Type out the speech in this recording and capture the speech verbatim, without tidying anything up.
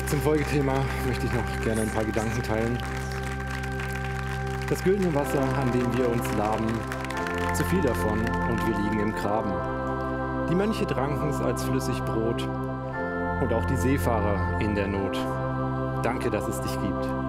Zum Folgethema möchte ich noch gerne ein paar Gedanken teilen. Das güldene Wasser, an dem wir uns laben, zu viel davon und wir liegen im Graben. Die Mönche tranken's als flüssig Brot und auch die Seefahrer in der Not. Danke, dass es dich gibt.